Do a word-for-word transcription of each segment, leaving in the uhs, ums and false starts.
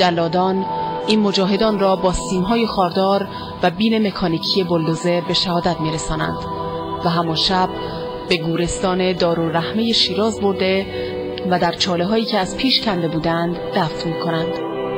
جلادان این مجاهدان را با سیمهای خاردار و بین مکانیکی بلدوزر به شهادت می‌رسانند و همان شب به گورستان دارالرحمه شیراز برده و در چاله هایی که از پیش کنده بودند دفن می‌کنند.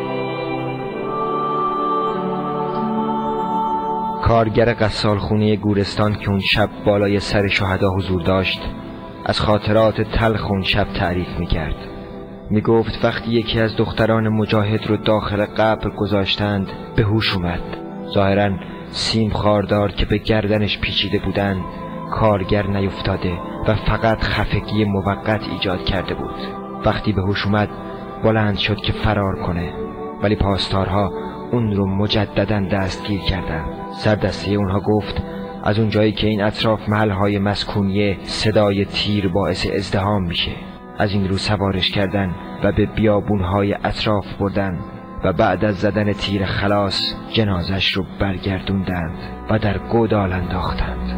کارگر غسالخونه گورستان که اون شب بالای سر شهدا حضور داشت از خاطرات تلخ اون شب تعریف می‌کرد. میگفت وقتی یکی از دختران مجاهد رو داخل قبر گذاشتند به هوش اومد. ظاهراً سیم خاردار که به گردنش پیچیده بودند کارگر نیفتاده و فقط خفگی موقت ایجاد کرده بود. وقتی به هوش اومد بلند شد که فرار کنه، ولی پاسدارها اون رو مجدداً دستگیر کردند. سردسته اونها گفت از اون جایی که این اطراف محلهای مسکونیه صدای تیر باعث ازدحام میشه، از این رو سوارش کردن و به بیابونهای اطراف بردن و بعد از زدن تیر خلاص جنازش رو برگردوندند و در گودال انداختند.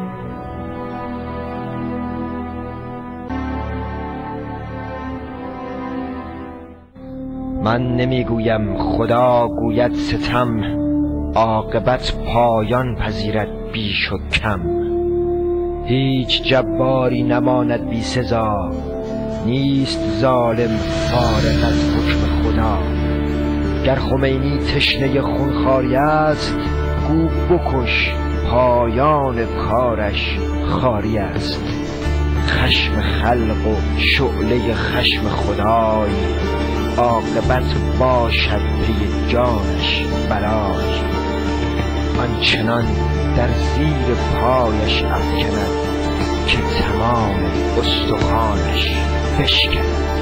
من نمیگویم خدا گوید ستم، عاقبت پایان پذیرد بیش و کم. هیچ جباری نماند بی سزا، نیست ظالم فارغ از حکم خدا. گر خمینی تشنه خونخواری است، گو بکش پایان کارش خاری است. خشم خلق و شعله خشم خدای، عاقبت باشد پی جانش بلای. آنچنان در زیر پایش افکند که تمام استخوانش بشکند.